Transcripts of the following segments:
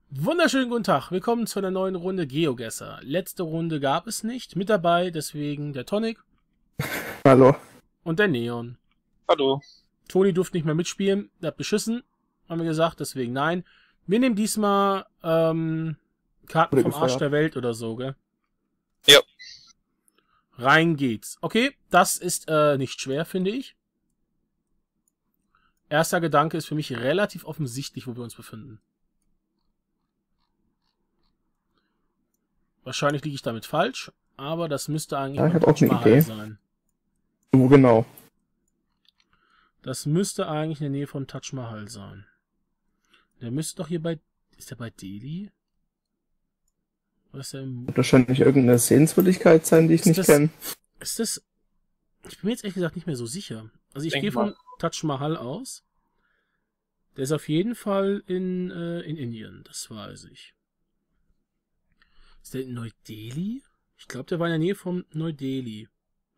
Wunderschönen guten Tag, willkommen zu einer neuen Runde GeoGuessr. Letzte Runde gab es nicht, mit dabei deswegen der Tonic Hallo. und der Neon. Hallo. Toni durfte nicht mehr mitspielen, der hat beschissen, haben wir gesagt, deswegen nein. Wir nehmen diesmal Karten vom Arsch der Welt oder so, gell? Ja. Rein geht's. Okay, das ist nicht schwer, finde ich. Erster Gedanke ist für mich relativ offensichtlich, wo wir uns befinden. Wahrscheinlich liege ich damit falsch, aber das müsste eigentlich Ja, ich habe auch eine Idee sein. Wo genau? Das müsste eigentlich in der Nähe von Taj Mahal sein. Der müsste doch hier bei... Ist der bei Delhi? Was ist der im... Wird wahrscheinlich irgendeine Sehenswürdigkeit sein, die ich nicht kenne. Ist das... Ich bin mir jetzt ehrlich gesagt nicht mehr so sicher. Also ich gehe von Taj Mahal aus. Der ist auf jeden Fall in Indien, das weiß ich. Ist der in Neu-Delhi? Ich glaube, der war in der Nähe von Neu-Delhi.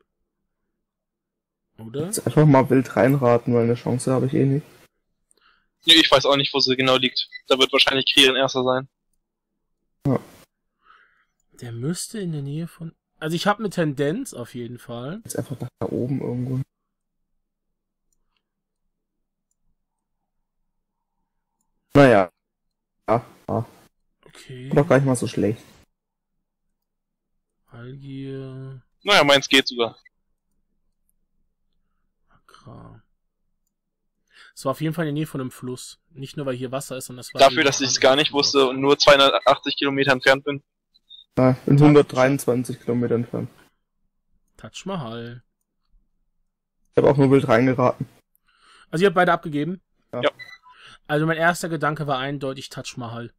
Oder? Jetzt einfach mal wild reinraten, weil eine Chance habe ich eh nicht. Nee, ich weiß auch nicht, wo sie genau liegt. Da wird wahrscheinlich Kirin erster sein. Ja. Der müsste in der Nähe von... Also ich habe eine Tendenz auf jeden Fall. Jetzt einfach nach da oben irgendwo. Naja. Ja. Okay. Doch gar nicht mal so schlecht. Algier... Naja, meins geht sogar. Accra. Es war auf jeden Fall in der Nähe von einem Fluss. Nicht nur, weil hier Wasser ist, sondern es war... Dafür, dass ich es gar nicht wusste und nur 280 Kilometer entfernt bin. Ja, in 123 Kilometer entfernt. Taj Mahal. Ich habe auch nur wild reingeraten. Also ihr habt beide abgegeben? Ja. Also mein erster Gedanke war eindeutig Taj Mahal.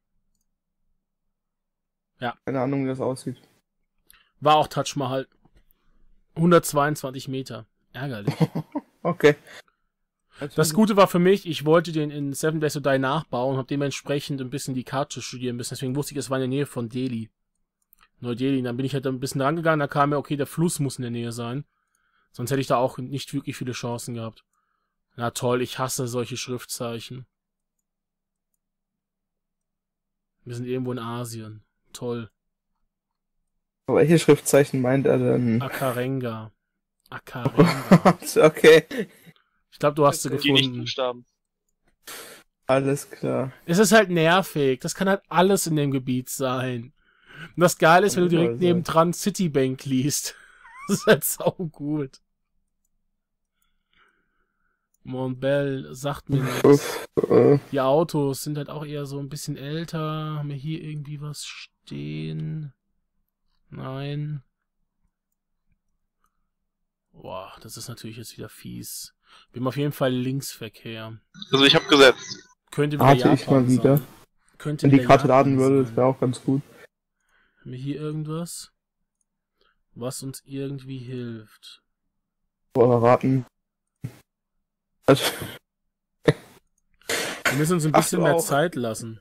Ja. Keine Ahnung, wie das aussieht. War auch Taj Mahal. 122 Meter. Ärgerlich. Okay. Das Gute war für mich, ich wollte den in Seven Days to Die nachbauen und habe dementsprechend ein bisschen die Karte studieren müssen. Deswegen wusste ich, es war in der Nähe von Delhi. Neu-Delhi. Dann bin ich halt ein bisschen rangegangen, da kam mir, okay, der Fluss muss in der Nähe sein. Sonst hätte ich da auch nicht wirklich viele Chancen gehabt. Na toll, ich hasse solche Schriftzeichen. Wir sind irgendwo in Asien. Toll. Aber welche Schriftzeichen meint er denn? Akarenga. Akarenga. Okay. Ich glaube, du hast sie Die gefunden. Nicht-Buchstaben. Alles klar. Es ist halt nervig. Das kann halt alles in dem Gebiet sein. Und das Geile ist, wenn du direkt nebendran Citibank liest. Das ist halt sau gut. Montbell sagt mir nichts. Die Autos sind halt auch eher so ein bisschen älter. Haben wir hier irgendwie was stehen? Nein. Boah, das ist natürlich jetzt wieder fies. Wir haben auf jeden Fall Linksverkehr. Also ich habe gesetzt. Könnte wieder Warte Japan ich mal wieder. sein. Könnte Wenn die wieder Karte Japan laden würde, sein. das wäre auch ganz gut. Haben wir hier irgendwas, was uns irgendwie hilft? Boah, raten. Also, Wir müssen uns ein bisschen mehr Zeit lassen.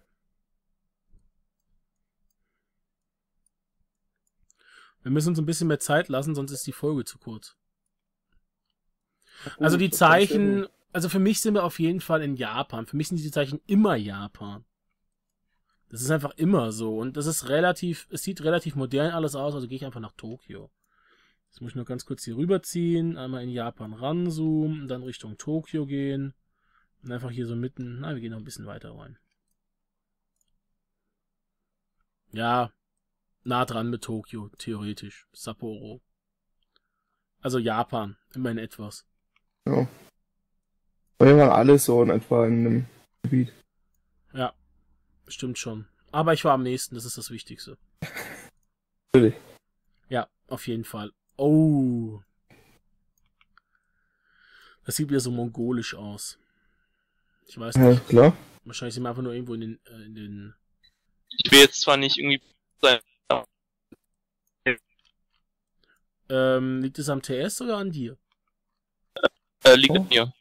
Wir müssen uns ein bisschen mehr Zeit lassen, sonst ist die Folge zu kurz. Also die Zeichen, also für mich sind wir auf jeden Fall in Japan. Für mich sind diese Zeichen immer Japan. Das ist einfach immer so. Und das ist relativ, es sieht relativ modern alles aus, also gehe ich einfach nach Tokio. Jetzt muss ich nur ganz kurz hier rüberziehen, einmal in Japan ranzoomen, dann Richtung Tokio gehen. Und einfach hier so mitten, na, wir gehen noch ein bisschen weiter rein. Ja, nah dran mit Tokio, theoretisch. Sapporo. Also Japan, immerhin etwas. ja. Wir waren alle so in etwa in einem Gebiet. Ja, stimmt schon. Aber ich war am nächsten, das ist das Wichtigste. Natürlich. Ja, auf jeden Fall. Oh. Das sieht wieder so mongolisch aus. Ich weiß Ja, nicht. klar. Wahrscheinlich sind wir einfach nur irgendwo in den... Ich will jetzt zwar nicht irgendwie sein. liegt es am TS oder an dir? Liegt an mir.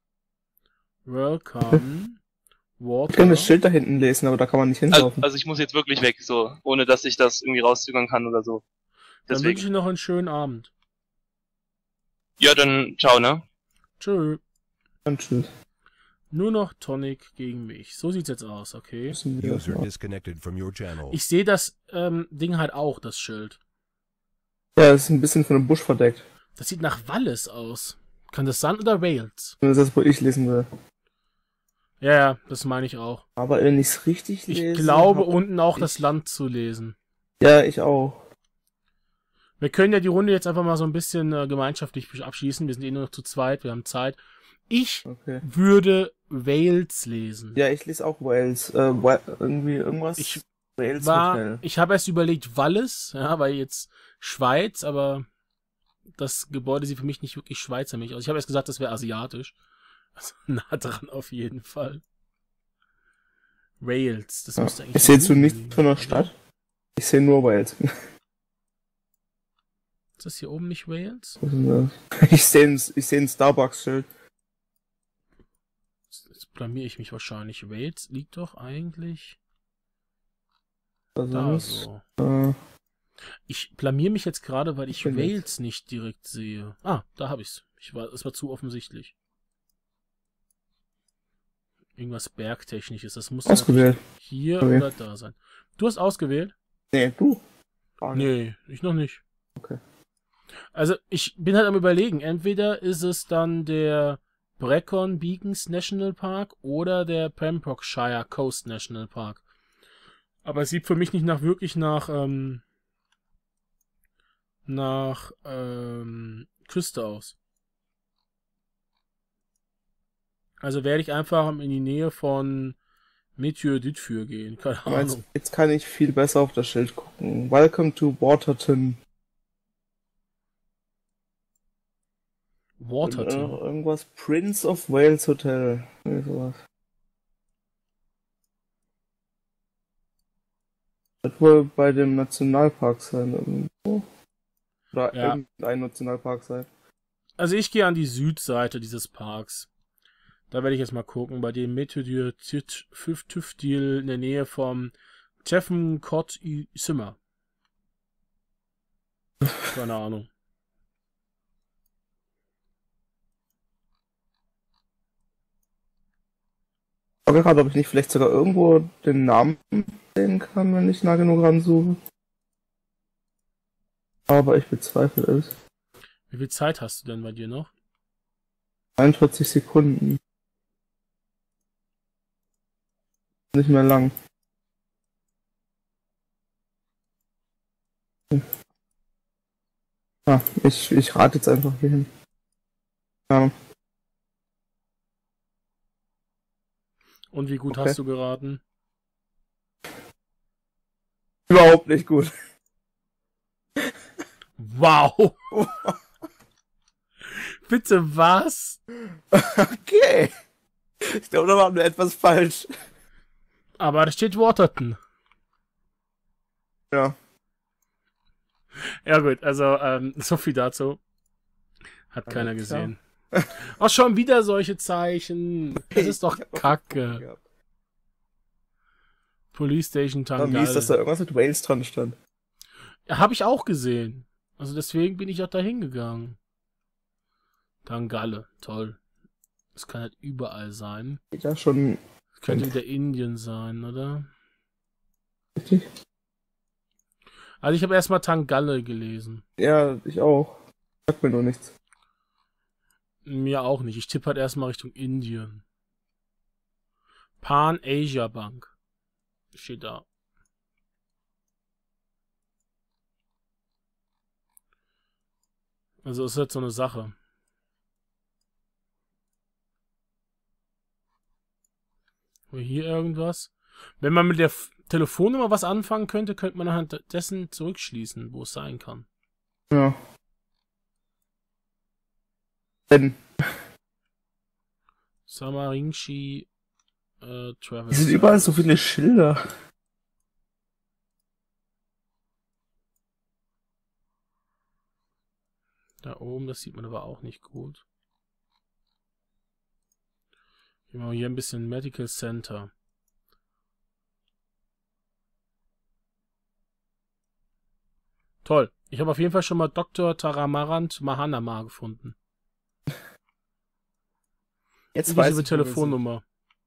Welcome. Ich kann das Schild da hinten lesen, aber da kann man nicht hinlaufen. Also ich muss jetzt wirklich weg, so, ohne dass ich das irgendwie rauszögern kann oder so. Dann Deswegen. wünsche ich noch einen schönen Abend. Ja, dann ciao, ne? Tschö. Und tschüss. Nur noch Tonic gegen mich. So sieht's jetzt aus, okay. Müssen wir das User mal- disconnected from your channel. Ich sehe das Ding halt auch, das Schild. Ja, es ist ein bisschen von dem Busch verdeckt. Das sieht nach Wallis aus. Kann das sein oder Wales? Das ist das, wo ich lesen will. Ja, ja, das meine ich auch. Aber wenn ich es richtig Ich lese... glaube, hab unten auch ich- das Land zu lesen. Ja, ich auch. Wir können ja die Runde jetzt einfach mal so ein bisschen gemeinschaftlich abschließen. Wir sind eh nur noch zu zweit, wir haben Zeit. Ich Okay. würde Wales lesen. Ja, ich lese auch Wales. Irgendwie irgendwas. Ich Wales Hotel. Ich habe erst überlegt Wallis, ja, weil jetzt Schweiz, aber das Gebäude sieht für mich nicht wirklich schweizermäßig aus. Ich habe erst gesagt, das wäre asiatisch. Also nah dran auf jeden Fall. Wales, das Ja. müsste eigentlich... Ich sehe zu oben nichts liegen, von der oder? Stadt. Ich sehe nur Wales. Ist das hier oben nicht Wales? Was ist denn das? Ich sehe ein Starbucks-Schild. Jetzt blamier ich mich wahrscheinlich. Wales liegt doch eigentlich Was da ist so. das? Ich blamier mich jetzt gerade, weil ich bin Wales nicht direkt sehe. Ah, da habe ich's. Es war zu offensichtlich. Irgendwas Bergtechnisches. Das muss Ausgewählt. hier Okay. oder da sein. Du hast ausgewählt? Nee, du. Frage. Nee, ich noch nicht. Okay. Also, ich bin halt am Überlegen. Entweder ist es dann der Brecon Beacons National Park oder der Pembrokeshire Coast National Park. Aber es sieht für mich nicht wirklich nach Küste aus. Also werde ich einfach in die Nähe von Metier Ditfür gehen. Keine Aber Ahnung. jetzt kann ich viel besser auf das Schild gucken. Welcome to Waterton. Waterton. Irgendwas Prince of Wales Hotel. Nee, sowas. Das wohl bei dem Nationalpark sein. Irgendwo. Oder Ja. irgendein Nationalpark sein. Also ich gehe an die Südseite dieses Parks. Da werde ich jetzt mal gucken. Bei dem Metier Tüftil in der Nähe vom Teffen Cot Simmer. Keine Ahnung. Ich frage gerade, ob ich nicht vielleicht sogar irgendwo den Namen sehen kann, wenn ich nah genug ranzoome. Aber ich bezweifle es. Wie viel Zeit hast du denn bei dir noch? 41 Sekunden. Nicht mehr lang. Ah, ich rate jetzt einfach hier hin. Ja, Und wie gut Okay. hast du geraten? überhaupt nicht gut. Wow! Bitte was? Okay. Ich glaube, da waren wir etwas falsch. Aber da steht Waterton. Ja. Ja gut, also so viel dazu. Hat keiner Alles klar. gesehen. Auch schon wieder solche Zeichen. Das ist doch Ich hab noch Kacke. geguckt gehabt. Police Station Aber mies, dass da Tangal. irgendwas mit Wales dran stand. Ja, habe ich auch gesehen. Also deswegen bin ich auch da hingegangen. Tangalle, toll. Das kann halt überall sein. Ja, schon Das könnte wieder Indien sein, oder? richtig. Also ich habe erstmal Tangalle gelesen. Ja, ich auch. Sagt mir nur nichts. Mir auch nicht. Ich tippe halt erstmal Richtung Indien. Pan Asia Bank. Steht da. Also ist jetzt so eine Sache. Oder hier irgendwas? Wenn man mit der Telefonnummer was anfangen könnte, könnte man anhand dessen zurückschließen, wo es sein kann. Ja. Denn Samarinchi Travel. es sind überall so viele Schilder. Da oben, das sieht man aber auch nicht gut. Gehen wir mal hier ein bisschen Medical Center. Toll. Ich habe auf jeden Fall schon mal Dr. Taramarant Mahanama gefunden. Jetzt Inklusive weiß ich, wo wir sind. Telefonnummer.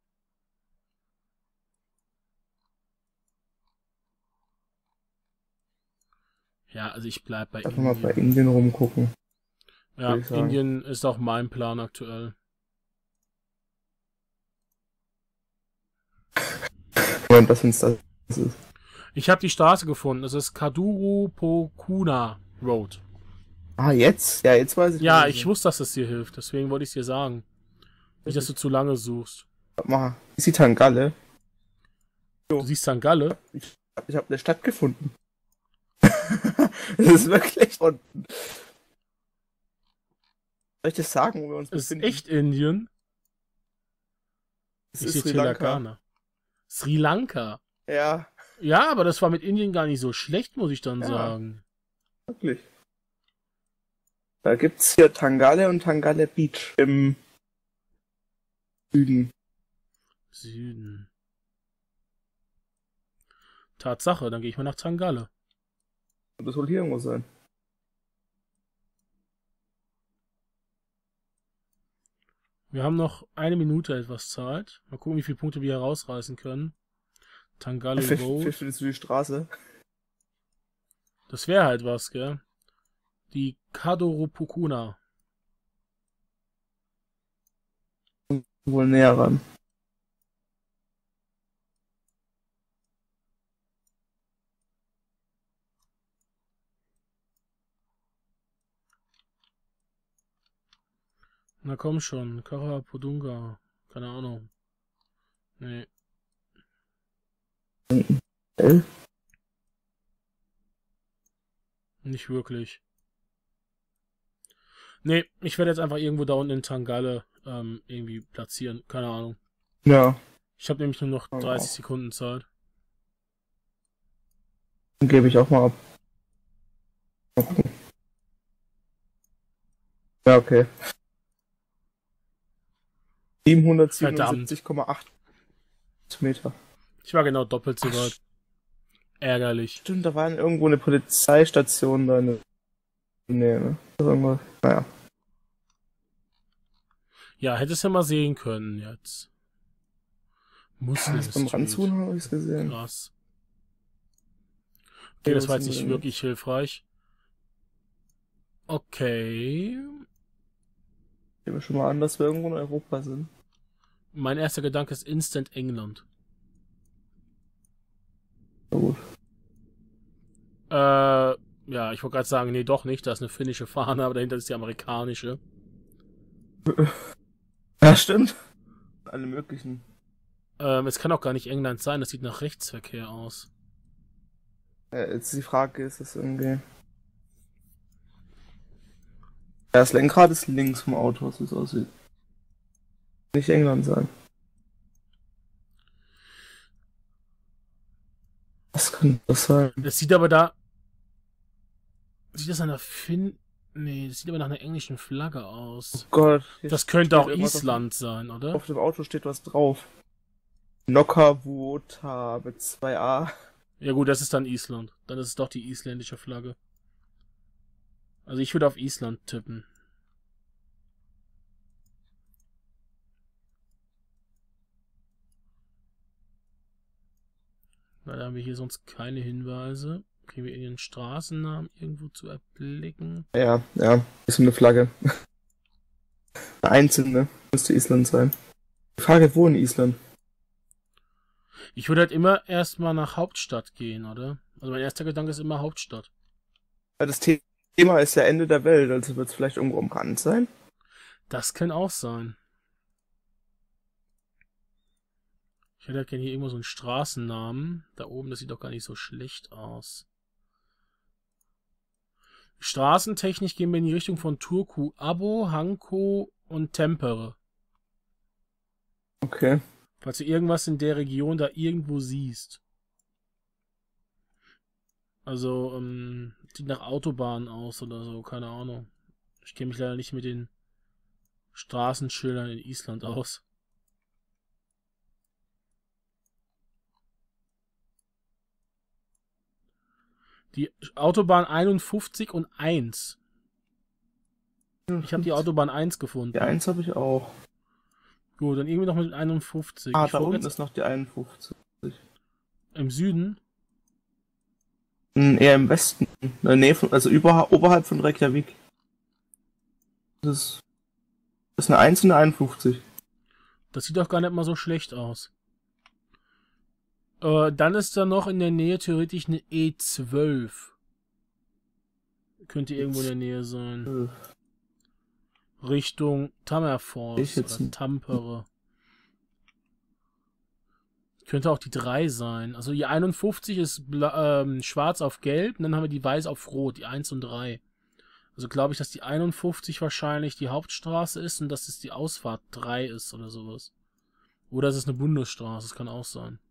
Ja, also ich bleib bei Einfach mal bei Indien. Indien rumgucken. Ja, würde ich sagen. Indien ist auch mein Plan aktuell. Moment, was uns das ist. Ich habe die Straße gefunden. Das ist Kaduru-Pokuna Road. Ah, jetzt? Ja, jetzt weiß ich. Ja, wo wir ich wusste, dass es dir hilft. Deswegen wollte ich es dir sagen. Nicht, dass du zu lange suchst. sind. Mal. Ist die Tangalle? Du siehst St. Galle? Ich habe eine Stadt gefunden. Das ist wirklich unten. Soll ich das sagen, wo wir uns Es ist befinden? echt Indien. Es Ich ist sehe Sri Lanka. Telangana. Sri Lanka. Ja, Ja, aber das war mit Indien gar nicht so schlecht, muss ich dann Ja. sagen. wirklich. Da gibt's hier Tangalle und Tangalle Beach im Süden. Süden. Tatsache, dann gehe ich mal nach Tangalle. Und das soll hier irgendwo sein. Wir haben noch 1 Minute etwas Zeit. Mal gucken, wie viele Punkte wir herausreißen können. Tangalle Road. Findest du die Straße? Das wäre halt was, gell? Die Kaduru-Pokuna. Wohl näher ran. Na komm schon, Karapodunga. Keine Ahnung. Nee. Nicht wirklich. Nee, ich werde jetzt einfach irgendwo da unten in Tangalle irgendwie platzieren. Keine Ahnung. Ja, Ich habe nämlich nur noch Oh. 30 Sekunden Zeit. dann gebe ich auch mal ab. Mal gucken. Ja, okay. 777,8 Meter. Ich war genau doppelt so weit. Ärgerlich. Stimmt, da war irgendwo eine Polizeistation da in der Nähe, ne? Irgendwas. Naja. Ja, hättest du mal sehen können jetzt. Muslim Beim Street. Ranzoomen habe ich es gesehen. Krass. Okay, das war jetzt nicht drin. wirklich hilfreich. Okay. Ich nehme schon mal an, dass wir irgendwo in Europa sind. Mein erster Gedanke ist Instant England. Na gut. Ja, ich wollte gerade sagen, nee, doch nicht. Da ist eine finnische Fahne, aber dahinter ist die amerikanische. Ja, stimmt. Alle möglichen. Es kann auch gar nicht England sein. Das sieht nach Rechtsverkehr aus. Jetzt die Frage ist es irgendwie. Ja, das Lenkrad ist links vom Auto, so wie es aussieht. Nicht England sein. Was könnte das sein? Das sieht aber da. Sieht das an der Nee, das sieht aber nach einer englischen Flagge aus. Oh Gott. hier Das könnte steht auch irgendwas Island sein, oder? Auf dem Auto steht was drauf. Nokkavuota mit 2a. Ja gut, das ist dann Island. Dann ist es doch die isländische Flagge. Also ich würde auf Island tippen. Leider haben wir hier sonst keine Hinweise. Kriegen wir irgendeinen Straßennamen irgendwo zu erblicken? Ja, ist so eine Flagge. Eine einzelne. Müsste Island sein. Die Frage, wo in Island? Ich würde halt immer erstmal nach Hauptstadt gehen, oder? Also mein erster Gedanke ist immer Hauptstadt. Ja, das Thema ist ja Ende der Welt, also wird es vielleicht irgendwo am Rand sein? Das kann auch sein. Ich hätte halt gerne hier irgendwo so einen Straßennamen. Da oben, das sieht doch gar nicht so schlecht aus. Straßentechnisch gehen wir in die Richtung von Turku, Abo, Hanko und Tempere. Okay. Falls du irgendwas in der Region da irgendwo siehst. Also, sieht nach Autobahn aus oder so, keine Ahnung. Ich kenne mich leider nicht mit den Straßenschildern in Island aus. Die Autobahn 51 und 1. Ich habe die Autobahn 1 gefunden. Die 1 habe ich auch. Gut, dann irgendwie noch mit 51. Ah, Ich da guck unten jetzt ist noch die 51. im Süden. Eher im Westen. In der Nähe von, also oberhalb von Reykjavik. Das ist eine 1 und eine 51. Das sieht doch gar nicht mal so schlecht aus. Dann ist da noch in der Nähe theoretisch eine E12. Könnte irgendwo in der Nähe sein. Richtung Tammerfors oder Tampere. Könnte auch die 3 sein. Also die 51 ist schwarz auf gelb und dann haben wir die weiß auf rot, die 1 und 3. Also glaube ich, dass die 51 wahrscheinlich die Hauptstraße ist und dass es die Ausfahrt 3 ist oder sowas. Oder es ist eine Bundesstraße, das kann auch sein.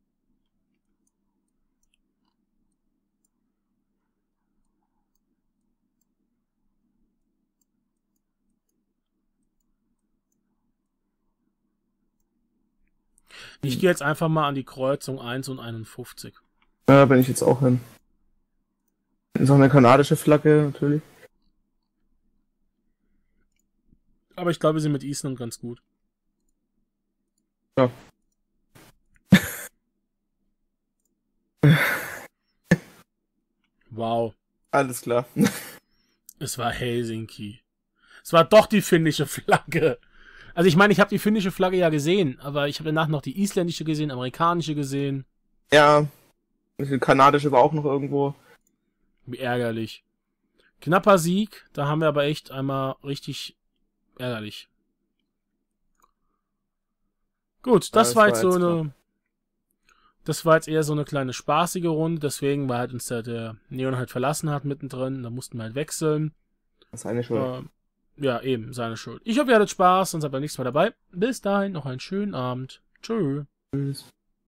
Ich gehe jetzt einfach mal an die Kreuzung 1 und 51. Ja, da bin ich jetzt auch hin. Ist auch eine kanadische Flagge, natürlich. Aber ich glaube, wir sind mit Island ganz gut. Ja. Wow. Alles klar. Es war Helsinki. Es war doch die finnische Flagge. Also ich meine, ich habe die finnische Flagge ja gesehen, aber ich habe danach noch die isländische gesehen, amerikanische gesehen. Ja, die kanadische war auch noch irgendwo. Wie ärgerlich. Knapper Sieg, da haben wir aber echt einmal richtig ärgerlich. Gut, das war jetzt so eine... Das war jetzt eher so eine kleine spaßige Runde, deswegen, weil halt uns der Neon halt verlassen hat mittendrin, da mussten wir halt wechseln. Das ist eine Schuld. Ja, eben, seine Schuld. Ich hoffe, ihr hattet Spaß und seid beim nächsten Mal dabei. Bis dahin, noch einen schönen Abend. Tschö. Tschüss.